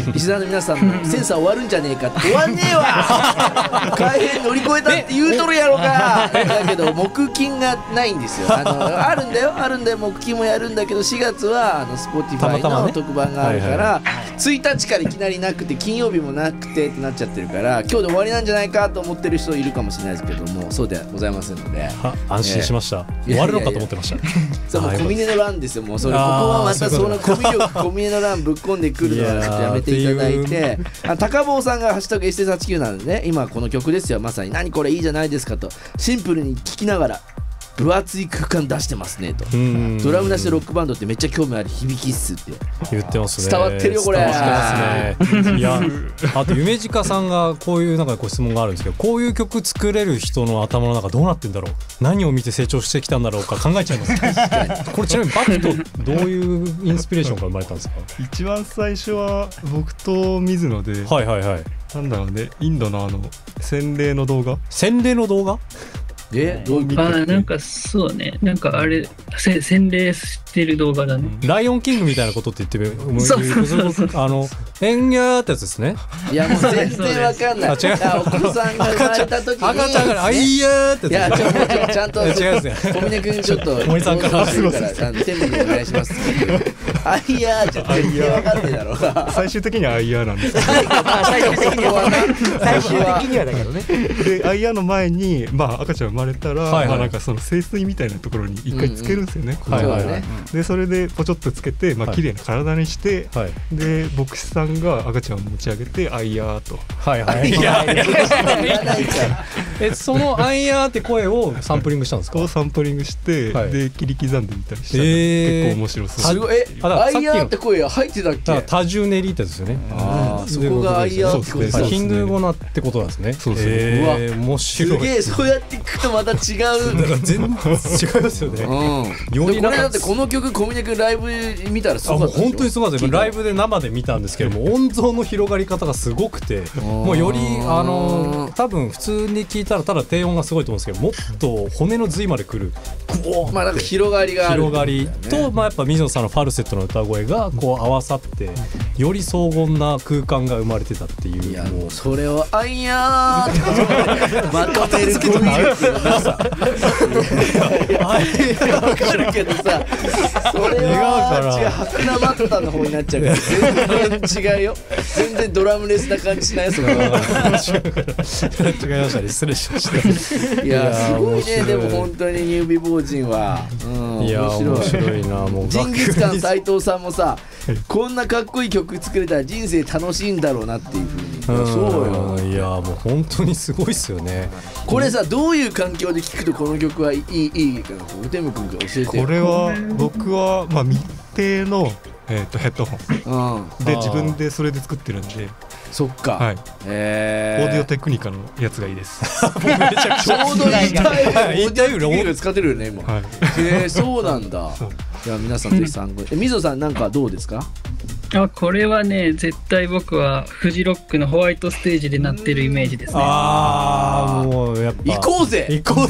[SPEAKER 1] リスナーの皆さんもセンサー終わるんじゃねえかって終わんねえわ改変乗り越えたって言うとるやろかだけど木金がないんですよ。あのあるんだよあるんだよ木金もやるんだけどしがつはあの Spotify の特番があるからついたちからいきなりなくて金曜日もなくてってなっちゃってるから今日で終わりなんじゃないかと思ってる人いるかもしれないですけども、そうではございませんので
[SPEAKER 2] 安心しました、えー、終わるのかと思ってました。
[SPEAKER 1] そうもう小峰の欄ですよ。もうそれここはまたそのコミュ力小峰の欄ぶっ込んでくるのはちょっとやめていただいて、あ高坊さんがハッシュタグ エスティーはちきゅう なんでね、今この曲ですよまさに何これいいじゃないですかとシンプルに聴きながら分厚い空間出してますねと、ドラムなしでロックバンドってめっちゃ興味ある響きっすって
[SPEAKER 2] 言ってますね。
[SPEAKER 1] 伝わってるよこれ。伝
[SPEAKER 2] わってますね。いやあと夢近さんがこういうなんかご質問があるんですけど、こういう曲作れる人の頭の中どうなってんだろう、何を見て成長してきたんだろうか考えちゃいますこれちなみにバクとどういうインスピレーションから生まれたんですか？
[SPEAKER 4] 一番最初は僕と水野で、
[SPEAKER 2] はいはいはい、
[SPEAKER 4] なんだろうね、インドのあの洗礼の動画
[SPEAKER 2] 洗礼の動画
[SPEAKER 1] えどういう
[SPEAKER 3] あなんかそうね、なんかあれせ洗礼してる動画だね。
[SPEAKER 2] ライオンキングみたいなことって言ってみる
[SPEAKER 3] そうそうそうそう
[SPEAKER 2] あのエンギャーってやつですね。
[SPEAKER 1] いやもう全然わかんない。
[SPEAKER 2] あ違う、
[SPEAKER 1] お子さんが生まれた時に
[SPEAKER 2] 赤ちゃんがあいやーって
[SPEAKER 1] いやちょちょちゃんと
[SPEAKER 2] 違うんですね。
[SPEAKER 1] 小峰君ちょっと
[SPEAKER 2] 森さんから
[SPEAKER 1] するからあの天秤でお願いしますあいやーじゃ全然わかんないだろうな。
[SPEAKER 4] 最終的にはアイヤーなんですよ
[SPEAKER 5] 最終的には最終的にはだけどね。
[SPEAKER 4] でアイヤーの前に、まあ、赤ちゃん生まれたら、
[SPEAKER 2] はいはい、
[SPEAKER 4] まあ、なんかその聖水みたいなところに一回つけるんですよね、
[SPEAKER 1] うんうん、
[SPEAKER 4] ここ
[SPEAKER 1] はいはい、
[SPEAKER 4] でそれでポチョッとつけて、まあ綺麗な体にして、はい、で牧師さんが赤ちゃんを持ち上げてアイヤーと、
[SPEAKER 2] はいはい、いやえそのアイヤーって声をサンプリングしたんですか？
[SPEAKER 4] をサンプリングして、はい、で切り刻んでみたりしたら、
[SPEAKER 2] えー、
[SPEAKER 4] 結構面白そう。
[SPEAKER 1] すごいえアイヤーって声入ってたっけ？
[SPEAKER 2] 多重練りってやつですよね。
[SPEAKER 1] ああそこがアイヤーってことですね。
[SPEAKER 2] ヒンドゥー語なってことなんですね。
[SPEAKER 4] そうそう、
[SPEAKER 2] えー、面白い。
[SPEAKER 1] すげえそうやって聞くとまた違う
[SPEAKER 2] だから全然違いますよね、
[SPEAKER 1] うん、よりこれだってこの曲小峰君ライブ見たらすごかったでしょ？
[SPEAKER 2] 本当にすごかったです。ライブで生で見たんですけども音像の広がり方がすごくてもうよりあの多分普通に聞いたらただ低音がすごいと思うんですけどもっと骨の髄までくる
[SPEAKER 1] まあなんか広がりがある、
[SPEAKER 2] 広がりと、まあ、やっぱ水野さんのファルセットの歌声がこう合わさってより荘厳な空間が生まれてたっていう。
[SPEAKER 1] いやもうそれをあいやーってまとめる語彙力のなさいや分かるけどさそれは違うハクナマッタの方になっちゃうから全然違うよ。全然ドラムレスな感じしないそこは
[SPEAKER 2] 違いましたね、失礼しました。
[SPEAKER 1] いやすごいね。でも本当にニュービボージンは、うん、
[SPEAKER 2] いや面白いな。もう
[SPEAKER 1] ジンギスカン斉藤さんもさこんなかっこいい曲作れたら人生楽しいんだろうなっていうふうに。そうよ。
[SPEAKER 2] いやもう本当にすごいっすよね。
[SPEAKER 1] これさどういう環境で聴くとこの曲はいいいいかな。おてむくんが教えてよ。
[SPEAKER 4] これは僕はまあ密閉のえー、とヘッドホン、うん、で自分でそれで作ってるんで。
[SPEAKER 1] そっか、
[SPEAKER 4] はい、
[SPEAKER 1] えー、
[SPEAKER 4] オーディオテクニカのやつがいいです
[SPEAKER 1] めちゃくちゃちょうどいいタイプオーディオテクニカ使ってるよね今、はい、えー、そうなんだ。いや皆さんぜひ参考に。え水野さんなんかどうですか？
[SPEAKER 3] あこれはね絶対僕はフジロックのホワイトステージで鳴ってるイメージですね。
[SPEAKER 2] ああもうやっぱ
[SPEAKER 1] 行こうぜ
[SPEAKER 2] 行こうぜ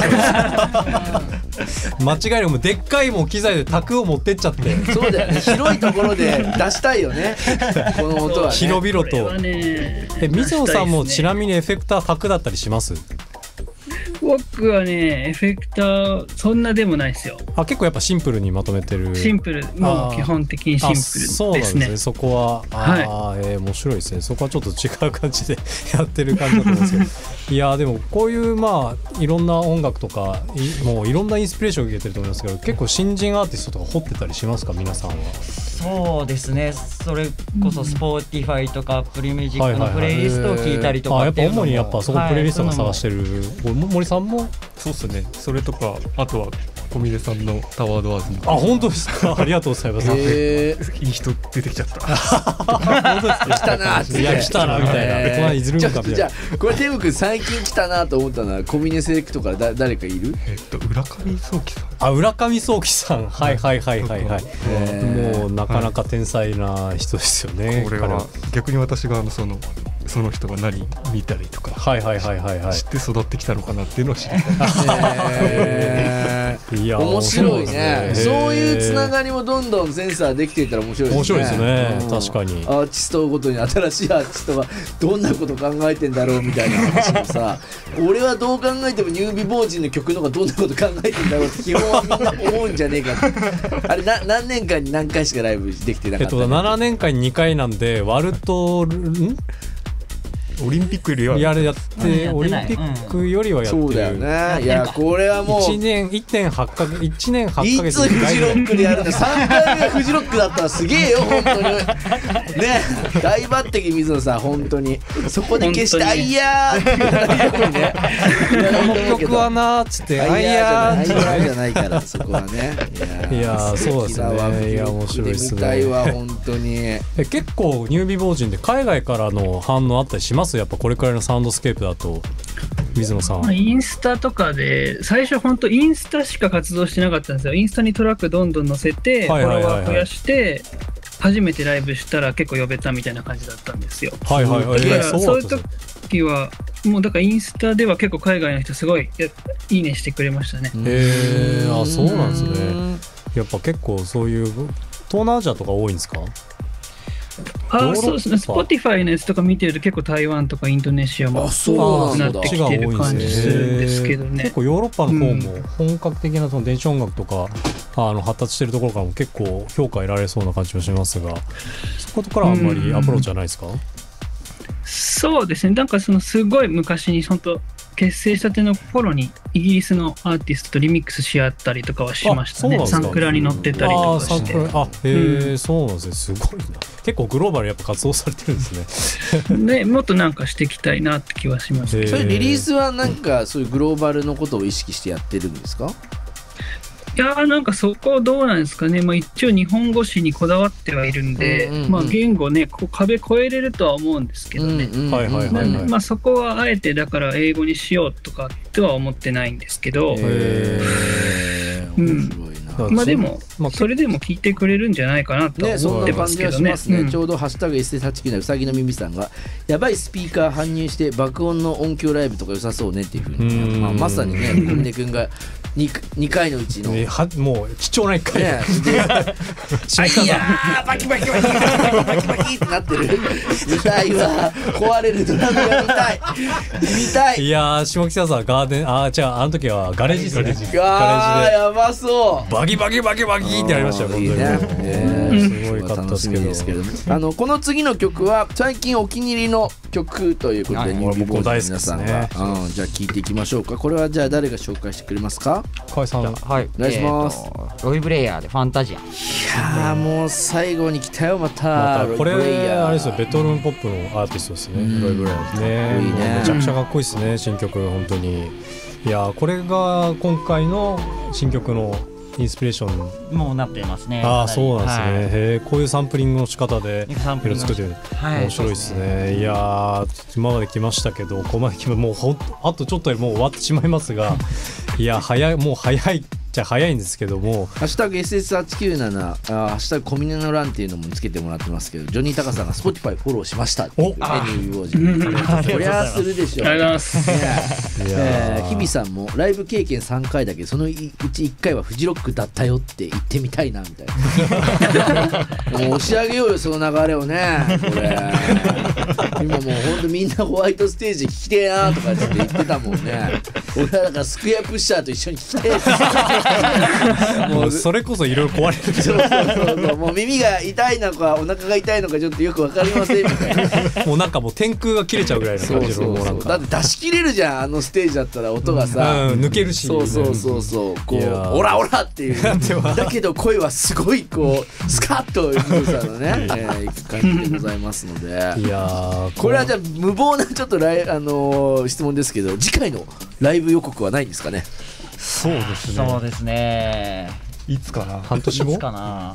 [SPEAKER 2] 間違いなくもうでっかいもう機材で卓を持ってっちゃって。
[SPEAKER 1] そうだよね広いところで出したいよねこの音はね
[SPEAKER 2] 広々と。
[SPEAKER 3] ね、
[SPEAKER 2] え水野さんもちなみにエフェクター卓だったりします？
[SPEAKER 3] 僕はねエフェクターそんなでもないですよ。
[SPEAKER 2] あ結構やっぱシンプルにまとめてる。
[SPEAKER 3] シンプルもう基本的にシンプルですね。
[SPEAKER 2] そうなんですね。そこはあ、はい、えー、面白いですね。そこはちょっと違う感じでやってる感じだと思うんですけどいやでもこういうまあいろんな音楽とかいもういろんなインスピレーションを受けてると思いますけど結構新人アーティストとか掘ってたりしますか皆さんは？
[SPEAKER 5] そうですね。それこそ Spotify とか Apple Music のプレイリストを聞いたりとかっていうのも、
[SPEAKER 2] あやっぱ主にやっぱそこプレイリストが探してる、はい、森さんも
[SPEAKER 4] そうですね。それとかあとは小峰さんのタワードワーズの。
[SPEAKER 2] あ本当ですか？ありがとうございます。
[SPEAKER 1] えー、
[SPEAKER 4] いい人出てきちゃった
[SPEAKER 2] 本当ですか？
[SPEAKER 1] 来たなー
[SPEAKER 2] いや来たなみたいな、えー、このいずるんかみたいな。
[SPEAKER 1] じゃあこれテム君最近来たなと思ったのは小峰セレクトからだ誰かいる？
[SPEAKER 4] えっと浦上壮輝さん。
[SPEAKER 2] あ浦上壮輝さんはいはいはいはいはい、えー、もうなかなか天才な人ですよね。
[SPEAKER 4] これは逆に私があのそのその人が何見たりとか、
[SPEAKER 2] はいはいはいはいはい、
[SPEAKER 4] 知って育ってきたのかなっていうのを知りたい。
[SPEAKER 1] えー、いや面白いね。そういうつながりもどんどんセンサーできていったら面白いですね。
[SPEAKER 2] 面白いですね、
[SPEAKER 1] うん、
[SPEAKER 2] 確かに。
[SPEAKER 1] アーティストごとに新しいアーティストがどんなこと考えてんだろうみたいな話もさ俺はどう考えてもニュービボージンの曲の方がどんなこと考えてんだろうって基本はみんな思うんじゃねえかあれな何年間に何回しかライブできてなかった、ね、
[SPEAKER 2] えっとななねんかんににかいなんで割るとん
[SPEAKER 4] オリンピックよりは
[SPEAKER 2] やるやってオリンピックよりはやってる、
[SPEAKER 1] そうだよね。いやこれはもう
[SPEAKER 2] いちねん いってんはち かげついちねんはちかげつ
[SPEAKER 1] いつフジロックでやるんだ。さんかいめがフジロックだったらすげえよ本当にね。大抜擢水野さん本当にそこで決してあいやーって言わないようにね。
[SPEAKER 2] この曲はなーっつって
[SPEAKER 1] あいやーじゃないからそこはね。
[SPEAKER 2] いやーそうですね。いや面白いですね。
[SPEAKER 1] 見たいわ本当に。
[SPEAKER 2] え結構ニュービボージンで海外からの反応あったりします？やっぱこれくらいのサウンドスケープだと水野さん。
[SPEAKER 3] インスタとかで最初本当インスタしか活動してなかったんですよ。インスタにトラックどんどん載せてフォロワー増やして初めてライブしたら結構呼べたみたいな感じだったんですよ。
[SPEAKER 2] はいはいはい。
[SPEAKER 3] だからそういう時はもうだからインスタでは結構海外の人すごいいいねしてくれましたね。
[SPEAKER 2] へー、あそうなんですね。やっぱ結構そういう東南アジアとか多いんですか？
[SPEAKER 3] あそうですね。Spotify のやつとか見てると結構台湾とかインドネシアも多くなってきてる感じするんですけどね。
[SPEAKER 2] 結構ヨーロッパの方も本格的なその電子音楽とかあの発達してるところからも結構評価得られそうな感じもしますが、そことからあんまりアプローチはないですか？
[SPEAKER 3] そうですね。なんかそのすごい昔に本当結成したての頃にイギリスのアーティストとリミックスし合ったりとかはしましたね。サンクラに乗ってたりとかして。
[SPEAKER 2] あ、へえ、うん、そうなんですね。すごいな。結構グローバルやっぱ活動されてるんですね。
[SPEAKER 3] ね、もっとなんかしていきたいなって気はします。
[SPEAKER 1] それリリースはなんかそういうグローバルのことを意識してやってるんですか？
[SPEAKER 3] いやーなんかそこどうなんですかね。まあ、一応日本語詞にこだわってはいるんで、うんうんうん、まあ、言語ねこう壁越えれるとは思うんですけどね。まあそこはあえてだから英語にしようとかとは思ってないんですけど、へー、面白いな。まあでも、まあ、それでも聞いてくれるんじゃないかなと思ってますけどね。
[SPEAKER 1] ね、うん、ちょうどハッシュタグ エスエスはちきゅう のうさぎの耳さんがやばいスピーカー搬入して爆音の音響ライブとか良さそうねっていうふうに、まあ、まさにね小峰君が 2, にかいのうちの、
[SPEAKER 2] ね、はもう貴重ないっかい、ね、
[SPEAKER 1] であいやーバキバキバキバキバキバキってなってる見たいわ。壊れるドラムが見たい見たい。
[SPEAKER 2] いやー下北沢ガーデンあーじゃああの時はガレージですね。ガレージで
[SPEAKER 1] あーやばそう
[SPEAKER 2] バキバキバキバキってやりましたよ。本当にね、えー、すごいかったですけど、
[SPEAKER 1] あのこの次の曲は最近お気に入りの曲ということでニュービボーイズの皆さんが、ね、うん、じゃあ聴いていきましょうか。これはじゃあ誰が紹介してくれますか？
[SPEAKER 2] 河合さん、
[SPEAKER 5] はい、
[SPEAKER 1] お願いします。
[SPEAKER 5] えー、ロイ・ブレイヤーでファンタジア。い
[SPEAKER 1] やーもう最後に来たよまた。
[SPEAKER 2] またこれあれですよベトルームポップのアーティストですね。ロイ・ブレイヤーですね。いいね。めちゃくちゃかっこいいですね新曲本当に。いやこれが今回の新曲のインスピレーション
[SPEAKER 5] もうなってますね。
[SPEAKER 2] ああそうなんですね、はい、へこういうサンプリングの仕方で色作ってる、はい、面白いですね、はい、いや今まで来ましたけどここまで来まもうほんあとちょっとでもう終わってしまいますがいや早いもう早いじゃ早いんですけども
[SPEAKER 1] ハッシュタグ エスエスはちきゅうなな あハッシュタグコミネの欄っていうのもつけてもらってますけどジョニー・タカさんが Spotify フォローしましたっていうメニューを自分でこりゃするでしょ。
[SPEAKER 3] ありがとうございます。
[SPEAKER 1] えー、日比さんもライブ経験さんかいだけどそのうちいっかいはフジロックだったよって言ってみたいなみたいなもう押し上げようよその流れをねこれ今もうほんとみんなホワイトステージ聞きてえなとかって言ってたもんね。俺はだからスクエアプッシャーと一緒に聞きてえ
[SPEAKER 2] もうそれこそいろいろ壊れてる
[SPEAKER 1] そうそうそうそうもう耳が痛いのかお腹が痛いのかちょっとよく分かりませんみたいな
[SPEAKER 2] もうなんかもう天空が切れちゃうぐらいの感じの
[SPEAKER 1] そうそうそうだって出し切れるじゃんあのステージだったら音がさ、
[SPEAKER 2] うん、抜けるし
[SPEAKER 1] そうそうそうそうこうオラオラっていうだけど声はすごいこうスカッと水野さんのね、えー、いく感じでございますので
[SPEAKER 2] いや
[SPEAKER 1] これはじゃあ無謀なちょっとライ、あのー、質問ですけど次回のライブ予告はないんですかね？
[SPEAKER 4] そうですね。
[SPEAKER 5] そうですね。
[SPEAKER 4] いつかな。
[SPEAKER 2] 半年後？
[SPEAKER 5] いつかな。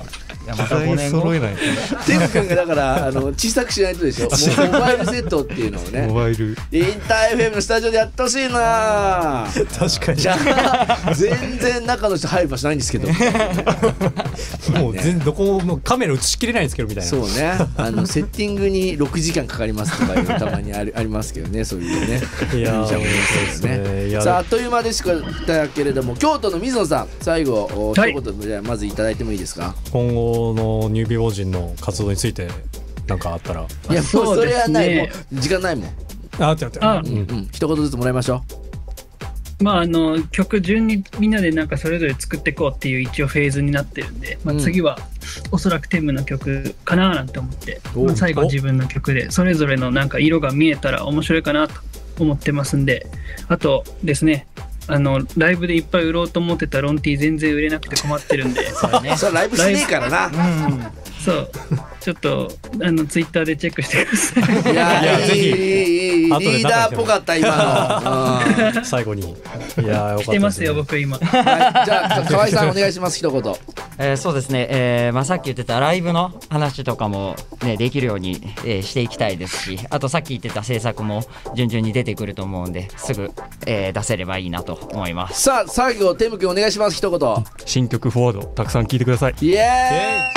[SPEAKER 5] いやまたごねんご
[SPEAKER 4] 揃えないと
[SPEAKER 1] テム君がだからあの小さくしないとでしょ。もうモバイルセットっていうのをね
[SPEAKER 4] モバイル
[SPEAKER 1] インター エフエム のスタジオでやってほしいな。
[SPEAKER 2] 確かに
[SPEAKER 1] じゃあ全然中の人入る場所ないんですけど
[SPEAKER 2] もう全然どこもカメラ映しきれないんですけどみたいな。
[SPEAKER 1] そうね、あのセッティングにろくじかんかかりますとかいうたまにありありますけどね、そういうね。
[SPEAKER 2] いやー
[SPEAKER 1] そうですね。
[SPEAKER 2] いや
[SPEAKER 1] さああっという間でしたけれども、京都の水野さん最後お
[SPEAKER 3] はい
[SPEAKER 1] 一言じゃあまずいただいてもいいですか。
[SPEAKER 2] 今後のニュービーボー人の活動について何かあったら。
[SPEAKER 1] いやもうそれはない、もう時間ないもん。
[SPEAKER 2] あってあって
[SPEAKER 3] あ
[SPEAKER 2] うん
[SPEAKER 1] うん、一言ずつもらいましょ
[SPEAKER 3] まああの曲順にみんなでなんかそれぞれ作っていこうっていう一応フェーズになってるんで、まあ、次はおそらくテムの曲かななんて思って、
[SPEAKER 1] お
[SPEAKER 3] まあ、最後自分の曲でそれぞれのなんか色が見えたら面白いかなと思ってますんで、あとですね、あのライブでいっぱい売ろうと思ってたロンティー全然売れなくて困ってるんで
[SPEAKER 5] そうね
[SPEAKER 1] う。それライブしねえからな。
[SPEAKER 3] そうちょっとあのツイッターでチェックしてください。
[SPEAKER 1] いや
[SPEAKER 2] いやぜひ
[SPEAKER 1] いいいいいい
[SPEAKER 2] 後で
[SPEAKER 1] リーダーっぽかった今の、うん
[SPEAKER 2] 最後にいやーよかったですね。
[SPEAKER 3] 来てますよ僕今。
[SPEAKER 1] はい、じゃあ河合さんお願いします一言。
[SPEAKER 5] えーそうですね、えーまあ、さっき言ってたライブの話とかも、ね、できるように、えーしていきたいですし、あとさっき言ってた制作も順々に出てくると思うんですぐ、えー出せればいいなと思います。
[SPEAKER 1] さあ最後テム君お願いします一言。
[SPEAKER 4] 新曲フォワードたくさん聴いてください。
[SPEAKER 1] イエーイ。